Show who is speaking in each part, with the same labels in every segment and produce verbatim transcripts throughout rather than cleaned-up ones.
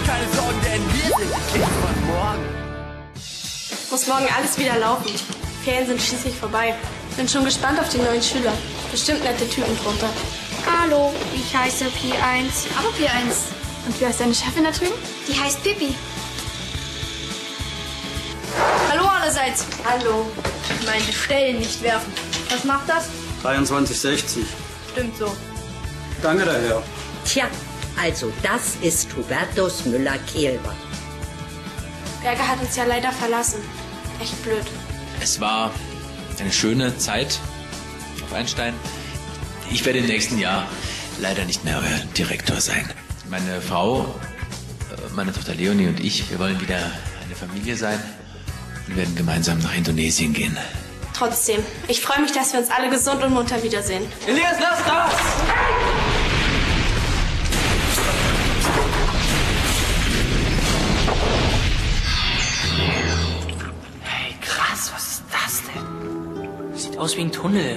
Speaker 1: keine Sorgen, denn wir sind die Kids von morgen.
Speaker 2: Muss morgen alles wieder laufen. Ferien sind schließlich vorbei. Bin schon gespannt auf die neuen Schüler. Bestimmt nette Typen drunter.
Speaker 3: Hallo, ich heiße P eins.
Speaker 2: Aber P eins. Und wie heißt deine Chefin da drüben?
Speaker 3: Die heißt Pippi.
Speaker 2: Hallo allerseits. Hallo. Ich meinte Stellen, nicht werfen. Was macht das?
Speaker 4: dreiundzwanzig sechzig.
Speaker 2: Stimmt so.
Speaker 4: Danke, der Herr.
Speaker 5: Tja, also das ist Hubertus Müller-Kehlber.
Speaker 2: Berger hat uns ja leider verlassen. Echt blöd.
Speaker 6: Es war eine schöne Zeit auf Einstein. Ich werde im nächsten Jahr leider nicht mehr euer Direktor sein. Meine Frau, meine Tochter Leonie und ich, wir wollen wieder eine Familie sein und werden gemeinsam nach Indonesien gehen.
Speaker 2: Trotzdem, ich freue mich, dass wir uns alle gesund und munter wiedersehen.
Speaker 1: Elias, lass das!
Speaker 7: Hey, krass, was ist das denn? Sieht aus wie ein Tunnel.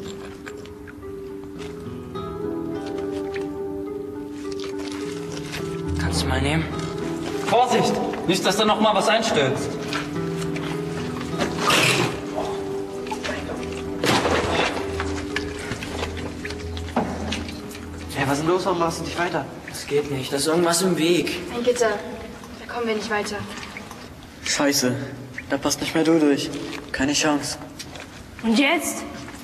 Speaker 7: Kannst du mal nehmen?
Speaker 4: Vorsicht! Nicht, dass da noch mal was einstürzt.
Speaker 7: Hey, was ist denn los? Warum machst du nicht weiter? Das geht nicht. Da ist irgendwas im Weg.
Speaker 3: Ein Gitter. Da kommen wir nicht weiter.
Speaker 8: Scheiße. Da passt nicht mehr du durch. Keine Chance.
Speaker 2: Und jetzt?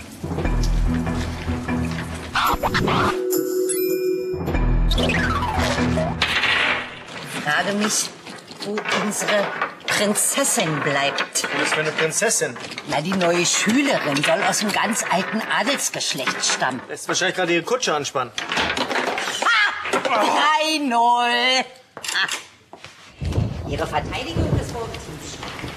Speaker 5: Ich frage mich, wo unsere Prinzessin bleibt.
Speaker 9: Was für eine Prinzessin?
Speaker 5: Na, die neue Schülerin soll aus einem ganz alten Adelsgeschlecht stammen.
Speaker 9: Lässt wahrscheinlich gerade ihre Kutsche anspannen.
Speaker 5: drei null. Ihre Verteidigung des Wohnteams.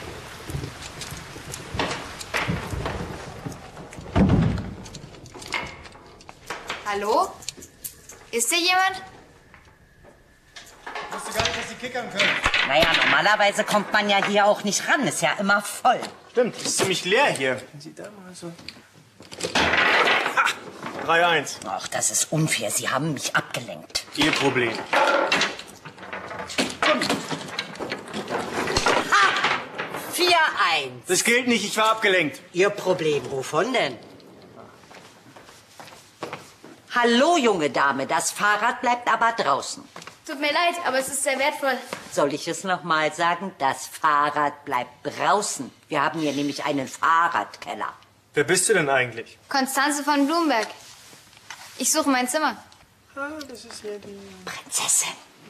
Speaker 3: Hallo? Ist hier jemand?
Speaker 9: Ich wusste gar nicht, dass die kickern können.
Speaker 5: Naja, normalerweise kommt man ja hier auch nicht ran. Ist ja immer voll.
Speaker 9: Stimmt, es ist ziemlich leer hier. Wenn Sie da mal so... drei eins.
Speaker 5: Ach, das ist unfair. Sie haben mich abgelenkt.
Speaker 9: Ihr Problem.
Speaker 5: vier eins.
Speaker 9: Das gilt nicht, ich war abgelenkt.
Speaker 5: Ihr Problem. Wovon denn? Hallo, junge Dame. Das Fahrrad bleibt aber draußen.
Speaker 3: Tut mir leid, aber es ist sehr wertvoll.
Speaker 5: Soll ich es noch mal sagen? Das Fahrrad bleibt draußen. Wir haben hier nämlich einen Fahrradkeller.
Speaker 9: Wer bist du denn eigentlich?
Speaker 3: Konstanze von Blumberg. Ich suche mein Zimmer.
Speaker 9: Ah, das ist ja die...
Speaker 5: Prinzessin.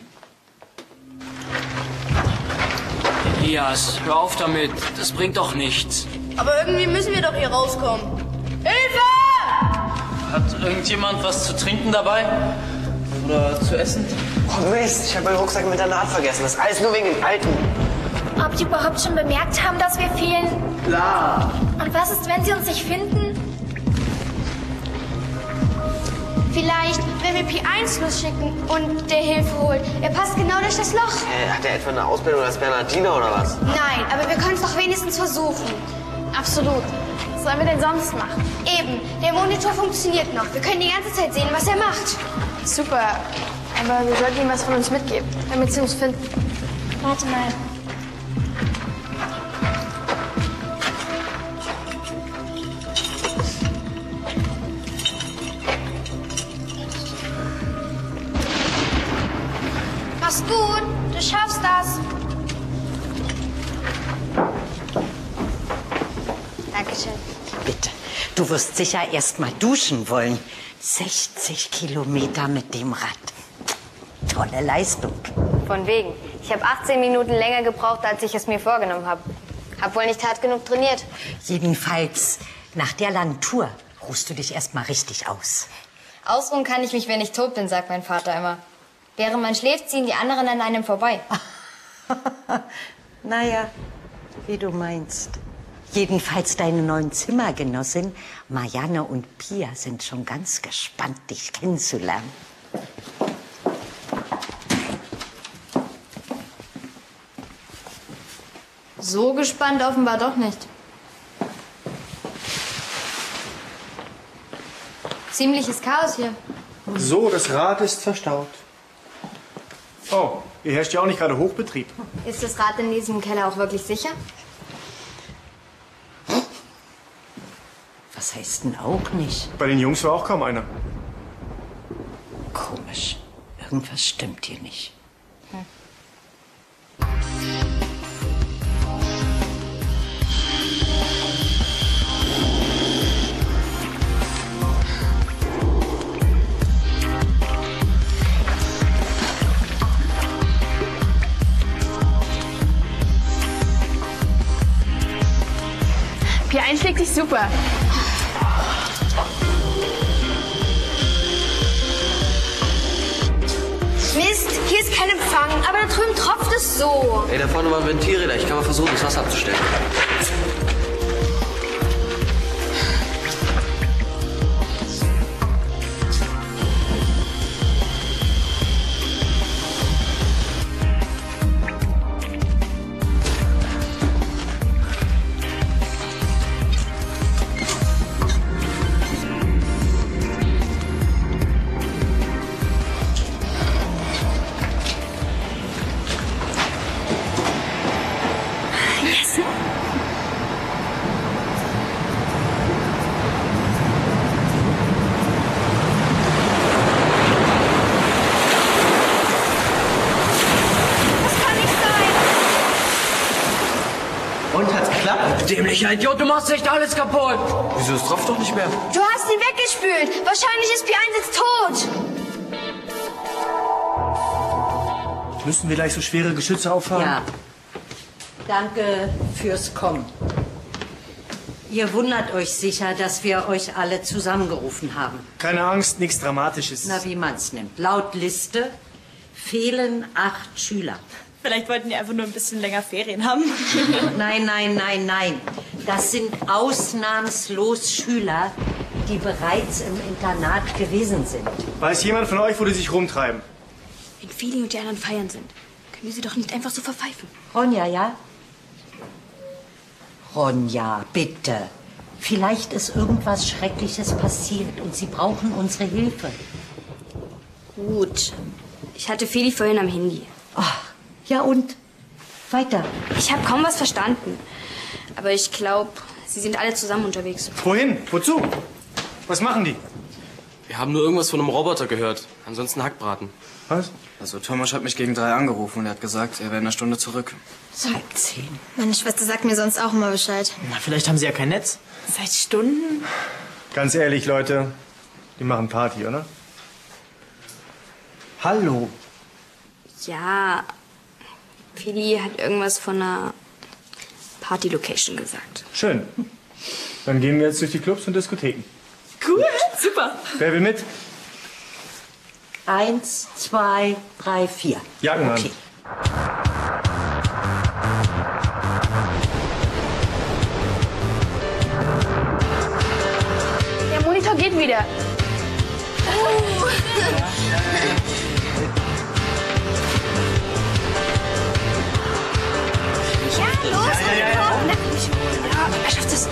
Speaker 7: Elias, hör auf damit. Das bringt doch nichts.
Speaker 2: Aber irgendwie müssen wir doch hier rauskommen. Hilfe!
Speaker 7: Hat irgendjemand was zu trinken dabei? Oder zu essen?
Speaker 8: Oh Mist, ich habe meinen Rucksack mit der Naht vergessen. Das ist alles nur wegen dem Alten.
Speaker 3: Ob die überhaupt schon bemerkt haben, dass wir fehlen?
Speaker 8: Klar.
Speaker 3: Und was ist, wenn sie uns nicht finden? Vielleicht, wenn wir P eins losschicken und der Hilfe holt. Er passt genau durch das Loch.
Speaker 8: Äh, hat er etwa eine Ausbildung als Bernardiner oder was?
Speaker 3: Nein, aber wir können es doch wenigstens versuchen. Absolut. Was sollen wir denn sonst machen? Eben, der Monitor funktioniert noch. Wir können die ganze Zeit sehen, was er macht.
Speaker 2: Super. Aber wir sollten ihm was von uns mitgeben, damit sie uns finden.
Speaker 3: Warte mal. Mach's gut. Du schaffst das. Dankeschön.
Speaker 5: Bitte. Du wirst sicher erst mal duschen wollen. sechzig Kilometer mit dem Rad. Tolle Leistung.
Speaker 3: Von wegen. Ich habe achtzehn Minuten länger gebraucht, als ich es mir vorgenommen habe. Hab wohl nicht hart genug trainiert.
Speaker 5: Jedenfalls, nach der langen Tour ruhst du dich erst mal richtig aus.
Speaker 3: Ausruhen kann ich mich, wenn ich tot bin, sagt mein Vater immer. Während man schläft, ziehen die anderen an einem vorbei.
Speaker 5: Naja, wie du meinst. Jedenfalls deine neuen Zimmergenossin, Marianne und Pia, sind schon ganz gespannt, dich kennenzulernen.
Speaker 3: So gespannt offenbar doch nicht. Ziemliches Chaos hier.
Speaker 9: So, das Rad ist verstaut. Oh, Hier herrscht ja auch nicht gerade Hochbetrieb.
Speaker 3: Ist das Rad in diesem Keller auch wirklich sicher?
Speaker 5: Was heißt denn auch nicht?
Speaker 9: Bei den Jungs war auch kaum einer.
Speaker 5: Komisch. Irgendwas stimmt hier nicht. Hm.
Speaker 2: P eins schlägt sich super.
Speaker 3: Mist, hier ist kein Empfang, aber da drüben tropft es so.
Speaker 1: Ey, da vorne waren Ventilräder. Ich kann mal versuchen, das Wasser abzustellen. Und hat's geklappt?
Speaker 7: Dämlicher Idiot, du machst echt alles kaputt.
Speaker 1: Wieso, es tropft doch nicht mehr.
Speaker 3: Du hast ihn weggespült. Wahrscheinlich ist P eins jetzt tot.
Speaker 9: Müssen wir gleich so schwere Geschütze auffahren?
Speaker 5: Ja. Danke fürs Kommen. Ihr wundert euch sicher, dass wir euch alle zusammengerufen haben.
Speaker 9: Keine Angst, nichts Dramatisches.
Speaker 5: Na, wie man's nimmt. Laut Liste fehlen acht Schüler.
Speaker 10: Vielleicht wollten die einfach nur ein bisschen länger Ferien haben.
Speaker 5: Nein, nein, nein, nein. Das sind ausnahmslos Schüler, die bereits im Internat gewesen sind.
Speaker 9: Weiß jemand von euch, wo die sich rumtreiben?
Speaker 2: Wenn Feli und die anderen feiern sind, können wir sie doch nicht einfach so verpfeifen.
Speaker 5: Ronja, ja? Ronja, bitte. Vielleicht ist irgendwas Schreckliches passiert und sie brauchen unsere Hilfe.
Speaker 2: Gut. Ich hatte Feli vorhin am Handy.
Speaker 5: Ach, ja und? Weiter.
Speaker 2: Ich habe kaum was verstanden. Aber ich glaube, sie sind alle zusammen unterwegs.
Speaker 9: Wohin? Wozu? Was machen die?
Speaker 11: Wir haben nur irgendwas von einem Roboter gehört. Ansonsten Hackbraten.
Speaker 9: Was?
Speaker 8: Also Thomas hat mich gegen drei angerufen und er hat gesagt, er wäre in einer Stunde zurück.
Speaker 5: Seit zehn.
Speaker 3: Meine Schwester sagt mir sonst auch immer Bescheid.
Speaker 7: Na, vielleicht haben sie ja kein Netz.
Speaker 10: Seit Stunden?
Speaker 9: Ganz ehrlich, Leute, die machen Party, oder? Hallo.
Speaker 2: Ja, Feli hat irgendwas von einer Party-Location gesagt.
Speaker 9: Schön. Dann gehen wir jetzt durch die Clubs und Diskotheken.
Speaker 10: Cool, super.
Speaker 9: Wer will mit?
Speaker 5: Eins, zwei, drei, vier.
Speaker 9: Jacken an.
Speaker 5: Okay.
Speaker 2: Der Monitor geht wieder. Oh.
Speaker 3: Ja, los,
Speaker 9: ja, ja, ja.
Speaker 2: Ja, er schafft es.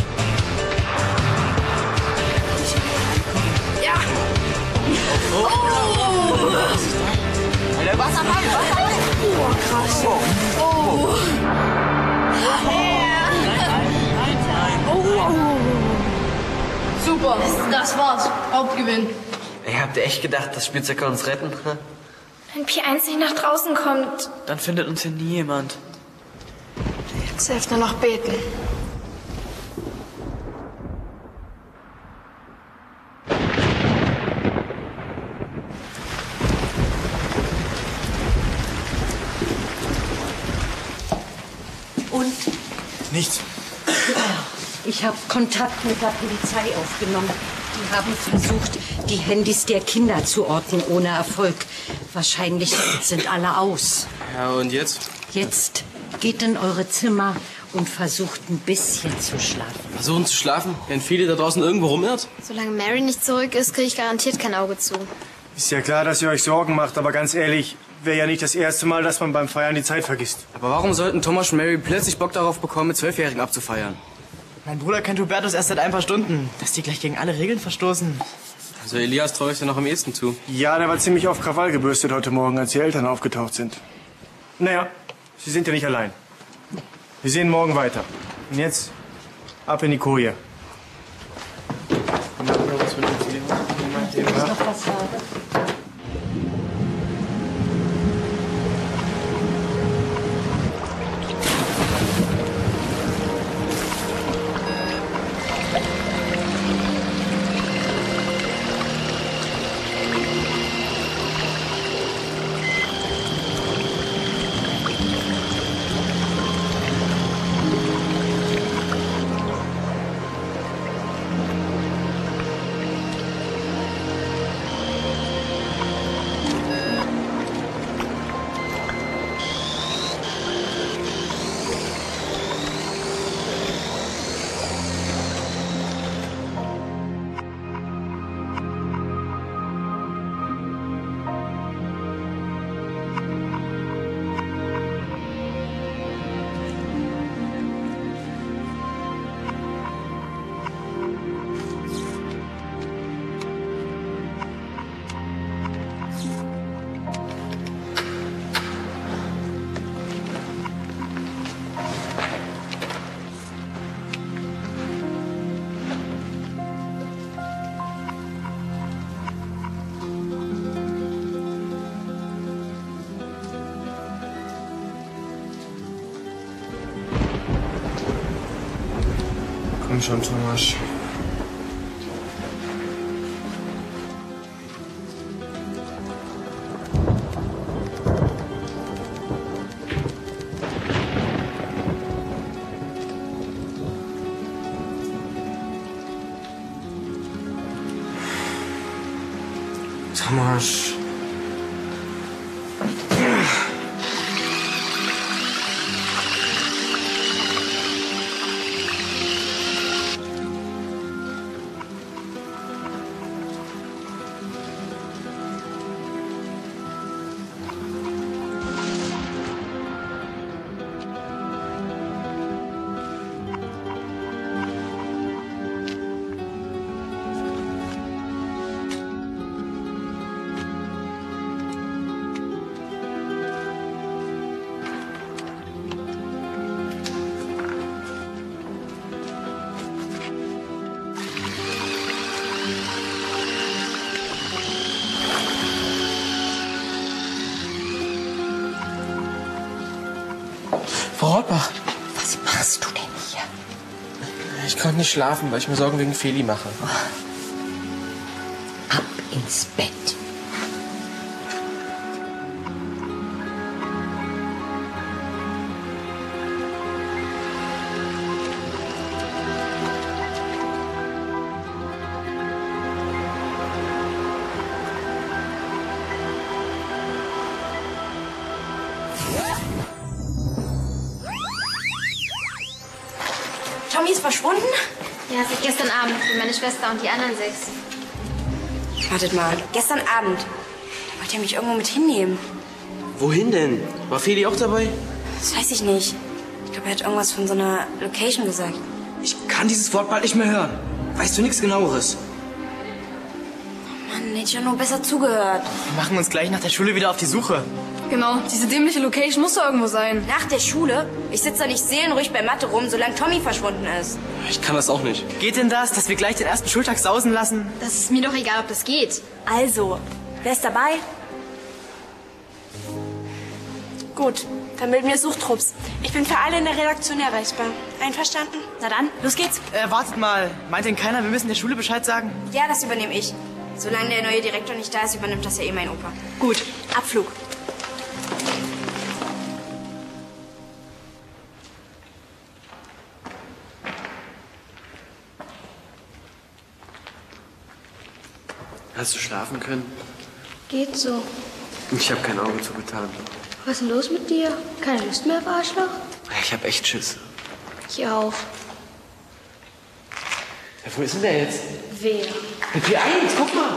Speaker 2: Ja.
Speaker 1: Oh. Alter, Wasserball, Wasserball.
Speaker 2: Oh, krass. Oh. Oh. Super, das war's. Hauptgewinn.
Speaker 1: Ey, habt ihr echt gedacht, das Spielzeug kann uns retten? Hm?
Speaker 3: Wenn P eins nicht nach draußen kommt,
Speaker 7: Dann findet uns hier nie jemand.
Speaker 3: jetzt hilft nur noch beten.
Speaker 5: Und?
Speaker 9: Nichts.
Speaker 5: Ich habe Kontakt mit der Polizei aufgenommen. Die haben versucht, die Handys der Kinder zu orten, ohne Erfolg. Wahrscheinlich sind alle aus.
Speaker 11: Ja, und jetzt?
Speaker 5: Jetzt geht in eure Zimmer und versucht ein bisschen zu schlafen.
Speaker 11: Versuchen zu schlafen, wenn viele da draußen irgendwo rumirrt?
Speaker 3: Solange Mary nicht zurück ist, kriege ich garantiert kein Auge zu.
Speaker 9: Ist ja klar, dass ihr euch Sorgen macht, aber ganz ehrlich, wäre ja nicht das erste Mal, dass man beim Feiern die Zeit vergisst.
Speaker 8: Aber warum sollten Thomas und Mary plötzlich Bock darauf bekommen, mit Zwölfjährigen abzufeiern?
Speaker 7: Mein Bruder kennt Hubertus erst seit ein paar Stunden. Dass die gleich gegen alle Regeln verstoßen.
Speaker 11: Also Elias traue ich dir noch am ehesten zu.
Speaker 9: Ja, der war ziemlich auf Krawall gebürstet heute Morgen, als die Eltern aufgetaucht sind. Naja, Sie sind ja nicht allein. Wir sehen morgen weiter. Und jetzt ab in die Koje.
Speaker 5: Wenn ich noch was habe.
Speaker 11: Komm schon, Thomas. Thomas. Frau Rothbach.
Speaker 5: Was machst du denn hier?
Speaker 11: Ich konnte nicht schlafen, weil ich mir Sorgen wegen Feli mache.
Speaker 5: Ab ins Bett.
Speaker 3: Tommy ist verschwunden? Ja, seit gestern Abend. Für meine Schwester und die anderen sechs.
Speaker 12: Wartet mal, gestern Abend. Da wollte er mich irgendwo mit hinnehmen.
Speaker 11: Wohin denn? War Feli auch dabei?
Speaker 12: Das weiß ich nicht. Ich glaube, er hat irgendwas von so einer Location gesagt.
Speaker 11: Ich kann dieses Wort bald nicht mehr hören. Weißt du nichts Genaueres?
Speaker 12: Mann, hätte ich ja nur besser zugehört.
Speaker 8: Wir machen uns gleich nach der Schule wieder auf die Suche.
Speaker 2: Genau, diese dämliche Location muss da irgendwo sein.
Speaker 12: Nach der Schule? Ich sitze da nicht seelenruhig bei Mathe rum, solange Tommy verschwunden ist.
Speaker 11: Ich kann das auch nicht.
Speaker 8: Geht denn das, dass wir gleich den ersten Schultag sausen lassen?
Speaker 3: Das ist mir doch egal, ob das geht.
Speaker 12: Also, wer ist dabei?
Speaker 2: Gut, dann bilden wir Suchtrupps. Ich bin für alle in der Redaktion erreichbar. Einverstanden?
Speaker 12: Na dann, los geht's.
Speaker 8: Äh, wartet mal. Meint denn keiner, wir müssen der Schule Bescheid sagen?
Speaker 12: Ja, das übernehme ich. Solange der neue Direktor nicht da ist, übernimmt das ja eh mein Opa.
Speaker 2: Gut, Abflug.
Speaker 11: Hast du schlafen können?
Speaker 3: Geht so.
Speaker 11: Ich habe kein Auge zugetan.
Speaker 3: Was ist denn los mit dir? Keine Lust mehr auf Arschloch?
Speaker 11: Ich habe echt Schiss.
Speaker 3: Ich auch.
Speaker 11: Ja, wo ist denn der jetzt?
Speaker 3: Wer?
Speaker 11: Der P eins, guck mal.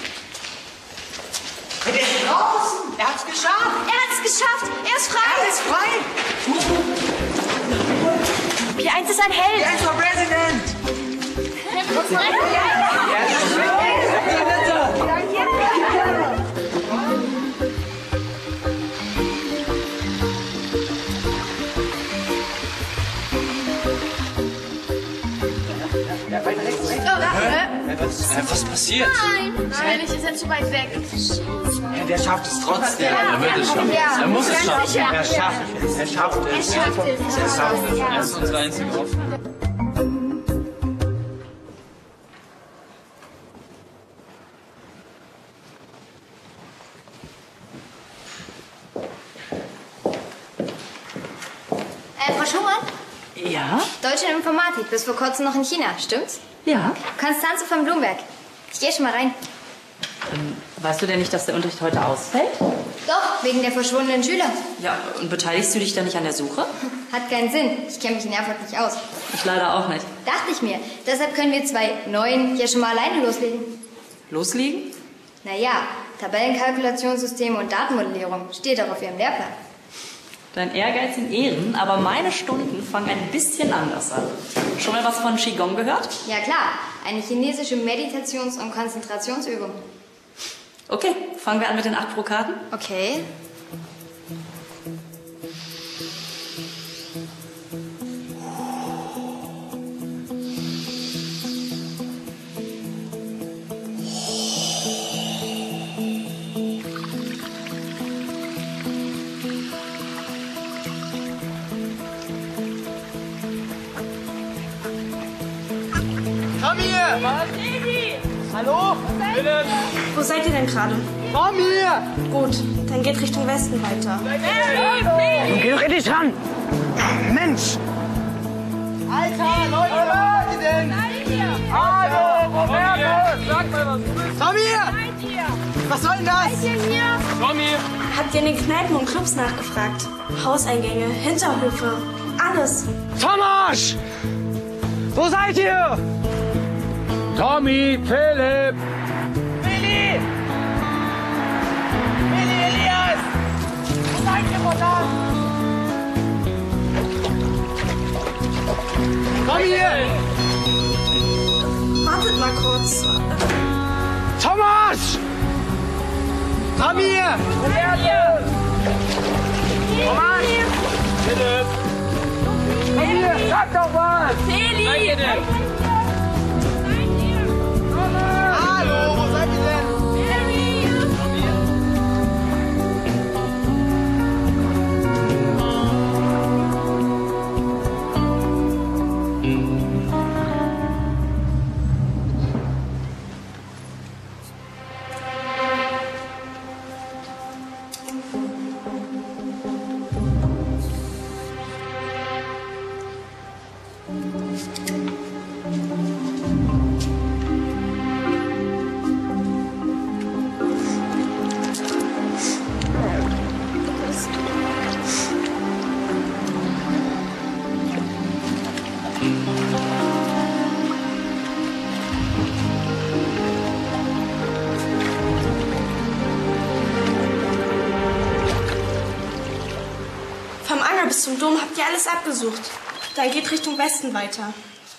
Speaker 8: Der ist draußen. Er hat's geschafft.
Speaker 3: Er hat es geschafft. Er ist frei.
Speaker 8: Er ist frei.
Speaker 3: P eins ist ein Held.
Speaker 8: Er ist der Präsident.
Speaker 3: Er ist
Speaker 7: Was, was passiert?
Speaker 3: Nein, nein, ich ist jetzt zu weit weg.
Speaker 1: Ja, der schafft es trotzdem.
Speaker 7: Er wird es schaffen.
Speaker 3: Ja.
Speaker 7: Er muss es
Speaker 3: Ganz
Speaker 7: schaffen.
Speaker 3: sicher.
Speaker 1: Er schafft es. Er schafft es.
Speaker 3: Er schafft es.
Speaker 1: Er schafft es.
Speaker 7: Er ist unsere einzige Hoffnung.
Speaker 3: Äh, Frau Schumann?
Speaker 5: Ja?
Speaker 3: Deutsche Informatik, bis vor kurzem noch in China, stimmt's?
Speaker 5: Ja.
Speaker 3: Konstanze von Blumberg. Ich gehe schon mal rein.
Speaker 13: Ähm, weißt du denn nicht, dass der Unterricht heute ausfällt?
Speaker 3: Doch, wegen der verschwundenen Schüler.
Speaker 13: Ja, und beteiligst du dich da nicht an der Suche?
Speaker 3: Hat keinen Sinn. Ich kenne mich in Erfurt nicht aus.
Speaker 13: Ich leider auch nicht.
Speaker 3: Dachte ich mir. Deshalb können wir zwei Neuen hier schon mal alleine loslegen.
Speaker 13: Loslegen?
Speaker 3: Naja, Tabellenkalkulationssysteme und Datenmodellierung steht auch auf Ihrem Lehrplan.
Speaker 13: Dein Ehrgeiz in Ehren, aber meine Stunden fangen ein bisschen anders an. Schon mal was von Qigong gehört?
Speaker 3: Ja klar, eine chinesische Meditations- und Konzentrationsübung.
Speaker 13: Okay, fangen wir an mit den acht Brokaten.
Speaker 3: Okay.
Speaker 9: Komm hier! Hallo? Bitte?
Speaker 2: Wo seid ihr denn gerade?
Speaker 9: Komm hier!
Speaker 2: Gut, dann geht Richtung Westen weiter.
Speaker 9: Geh doch endlich ran! Mensch! Alter, Leute, wo seid ihr denn? Hallo, Roberto! Sag mal, was du bist. Komm hier! Was soll denn das?
Speaker 7: Komm hier!
Speaker 2: Habt ihr in den Kneipen und Clubs nachgefragt? Hauseingänge, Hinterhöfe, alles.
Speaker 9: Thomas! Wo seid ihr? Tommy, Philipp! Willi! Willi, Elias! Wo seid ihr, Mutter? Komm hier!
Speaker 2: Wartet mal kurz.
Speaker 9: Thomas! Komm hier! Roberto! Thomas! Philipp! Komm hier, sag doch was!
Speaker 7: Seid ihr denn?
Speaker 9: Hallo, wo seid ihr denn?
Speaker 2: Vom Anger bis zum Dom habt ihr alles abgesucht. Dann geht Richtung Westen weiter.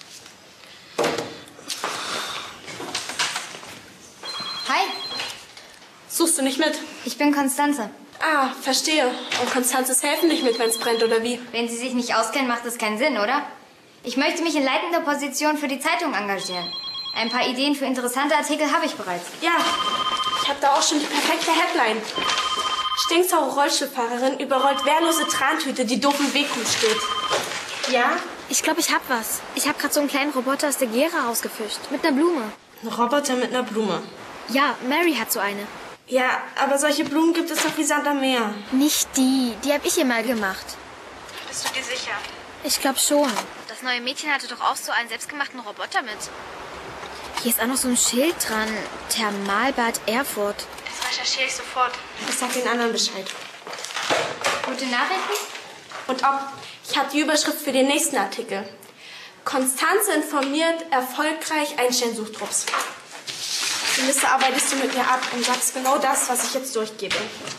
Speaker 3: Hi,
Speaker 2: Suchst du nicht mit?
Speaker 3: ich bin Konstanze.
Speaker 2: Ah, verstehe. Und Konstanzes helfen nicht mit, wenn es brennt, oder wie?
Speaker 3: Wenn Sie sich nicht auskennen, macht das keinen Sinn, oder? Ich möchte mich in leitender Position für die Zeitung engagieren. Ein paar Ideen für interessante Artikel habe ich bereits.
Speaker 2: Ja, ich habe da auch schon die perfekte Headline. Stinksaure Rollstuhlfahrerin überrollt wehrlose Trantüte, die doof im Weg rumsteht. Ja?
Speaker 3: Ich glaube, ich hab was. Ich habe gerade so einen kleinen Roboter aus der Gera rausgefischt. Mit einer Blume.
Speaker 2: Ein Roboter mit einer Blume.
Speaker 3: Ja, Mary hat so eine.
Speaker 2: Ja, aber solche Blumen gibt es doch wie Sand am Meer.
Speaker 3: Nicht die. Die habe ich ihr mal gemacht.
Speaker 2: Bist du dir sicher?
Speaker 3: Ich glaube schon. Das neue Mädchen hatte doch auch so einen selbstgemachten Roboter mit. Hier ist auch noch so ein Schild dran. Thermalbad Erfurt.
Speaker 2: Das recherchiere ich sofort. Ich sag den anderen Bescheid.
Speaker 3: Gute Nachrichten?
Speaker 2: Und ob, ich habe die Überschrift für den nächsten Artikel. Konstanze informiert erfolgreich Einstellsuchtrupps. Die Liste arbeitest du mit mir ab und sagst genau das, was ich jetzt durchgebe.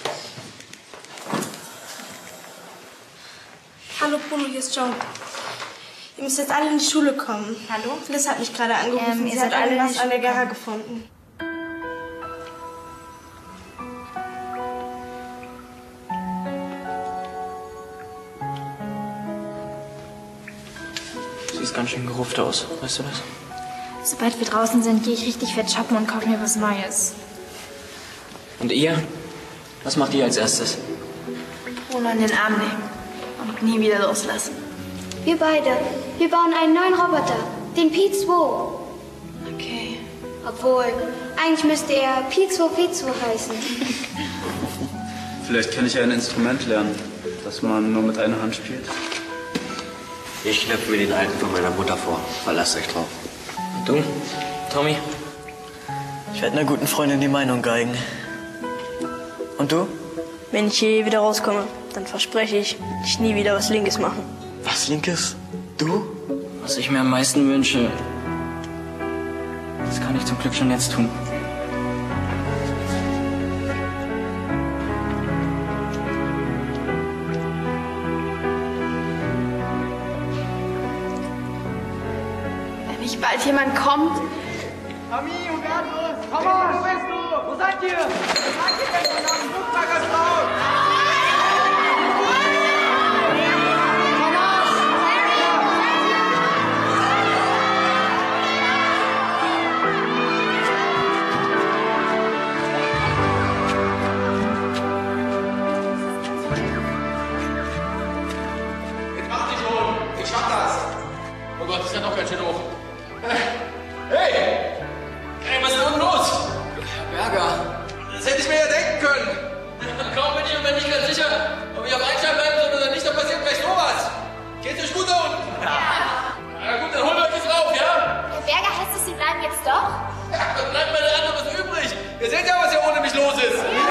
Speaker 2: Hallo Bruno, hier ist John. Ihr müsst jetzt alle in die Schule kommen.
Speaker 3: Hallo?
Speaker 2: Liz hat mich gerade angerufen.
Speaker 3: Ähm, ihr
Speaker 2: Sie
Speaker 3: seid
Speaker 2: hat
Speaker 3: alle in die
Speaker 2: irgendwas an der
Speaker 3: Schule
Speaker 2: Gera gefunden.
Speaker 7: Siehst ganz schön gerupft aus, weißt du das?
Speaker 14: Sobald wir draußen sind, gehe ich richtig fett shoppen und kaufe mir was Neues.
Speaker 1: Und ihr? Was macht ihr als erstes?
Speaker 14: Bruno in den Arm nehmen und nie wieder loslassen.
Speaker 3: Wir beide. Wir bauen einen neuen Roboter. Den P zwei.
Speaker 14: Okay.
Speaker 3: Obwohl, eigentlich müsste er P zwei P zwei heißen.
Speaker 11: Vielleicht kann ich ja ein Instrument lernen, das man nur mit einer Hand spielt.
Speaker 15: Ich schleppe mir den alten von meiner Mutter vor. Verlasst euch drauf.
Speaker 1: Und du, Tommy?
Speaker 8: Ich werde einer guten Freundin die Meinung geigen. Und du?
Speaker 16: Wenn ich hier wieder rauskomme, dann verspreche ich, ich nie wieder was Linkes machen.
Speaker 8: Was Linkes? Du?
Speaker 1: Was ich mir am meisten wünsche, das kann ich zum Glück schon jetzt tun.
Speaker 14: Wenn nicht bald jemand kommt.
Speaker 9: Tommy, Hubertus, Thomas, wo bist du? Wo seid ihr? Was seid ihr denn von einem Flugtagersraum?
Speaker 6: Ich schaff das! Oh Gott, das ist ja doch ganz schön hoch. Hey! Hey, was ist denn los? Herr Berger, das hätte ich mir ja denken können. Kaum bin ich mir nicht ganz sicher, ob ich auf Einstein bleiben soll oder nicht, dann passiert gleich sowas. Geht's euch gut da unten? Ja. Na gut, dann holen wir euch jetzt rauf, ja?
Speaker 3: Herr Berger, heißt es, Sie bleiben jetzt doch?
Speaker 6: Ja, dann bleibt mir anderes übrig. Ihr seht ja, was hier ohne mich los ist.